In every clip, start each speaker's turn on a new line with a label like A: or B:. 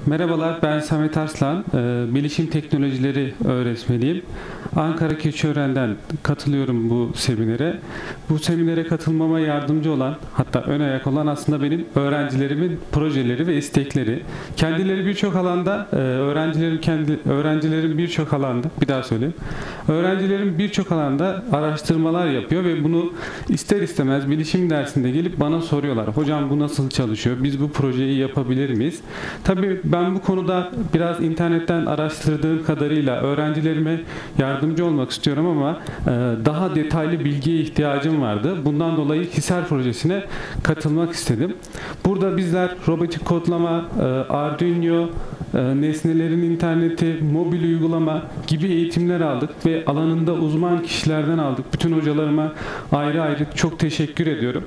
A: Merhabalar, ben Samet Arslan, Bilişim Teknolojileri öğretmeniyim. Ankara Keçiören'den katılıyorum bu seminere. Bu seminere katılmama yardımcı olan, hatta ön ayak olan aslında benim öğrencilerimin projeleri ve istekleri. Kendileri birçok alanda, öğrencilerim birçok alanda, bir daha söyleyeyim. Öğrencilerim birçok alanda araştırmalar yapıyor ve bunu ister istemez bilişim dersinde gelip bana soruyorlar. Hocam bu nasıl çalışıyor? Biz bu projeyi yapabilir miyiz? Tabii ben bu konuda biraz internetten araştırdığım kadarıyla öğrencilerime yardımcı olmak istiyorum ama daha detaylı bilgiye ihtiyacım vardı. Bundan dolayı HİSER projesine katılmak istedim. Burada bizler robotik kodlama, Arduino, nesnelerin interneti, mobil uygulama gibi eğitimler aldık ve alanında uzman kişilerden aldık. Bütün hocalarıma ayrı ayrı çok teşekkür ediyorum.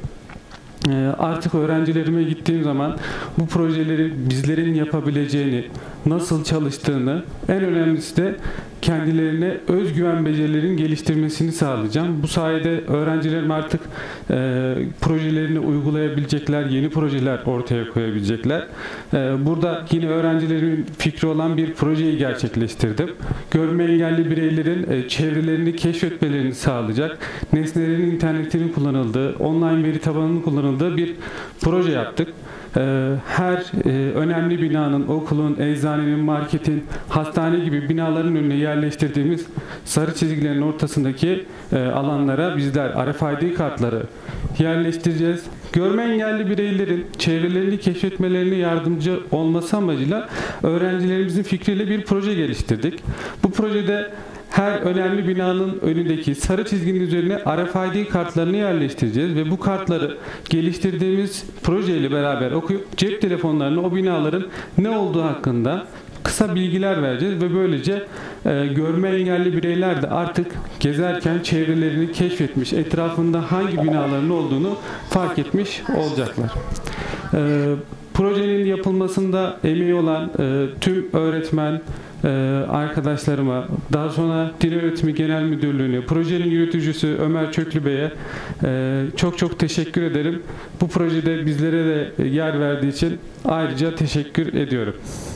A: Artık öğrencilerime gittiğim zaman bu projeleri bizlerin yapabileceğini, nasıl çalıştığını, en önemlisi de kendilerine özgüven becerilerinin geliştirmesini sağlayacağım. Bu sayede öğrencilerim artık projelerini uygulayabilecekler, yeni projeler ortaya koyabilecekler. Burada yine öğrencilerimin fikri olan bir projeyi gerçekleştirdim. Görme engelli bireylerin çevrelerini keşfetmelerini sağlayacak, nesnelerin internetinin kullanıldığı, online veri tabanının kullanıldığı bir proje yaptık. Her önemli binanın, okulun, eczanenin, marketin, hastane gibi binaların önüne yerleştirdiğimiz sarı çizgilerin ortasındaki alanlara bizler RFID kartları yerleştireceğiz. Görme engelli bireylerin çevrelerini keşfetmelerine yardımcı olması amacıyla öğrencilerimizin fikriyle bir proje geliştirdik. Bu projede her önemli binanın önündeki sarı çizginin üzerine RFID kartlarını yerleştireceğiz ve bu kartları geliştirdiğimiz projeyle beraber okuyup cep telefonlarına o binaların ne olduğu hakkında kısa bilgiler vereceğiz ve böylece görme engelli bireyler de artık gezerken çevrelerini keşfetmiş, etrafında hangi binaların olduğunu fark etmiş olacaklar. Projenin yapılmasında emeği olan tüm öğretmen arkadaşlarıma, daha sonra Dil Öğretimi Genel Müdürlüğü'ne, projenin yöneticisi Ömer Çöklü Bey'e çok teşekkür ederim. Bu projede bizlere de yer verdiği için ayrıca teşekkür ediyorum.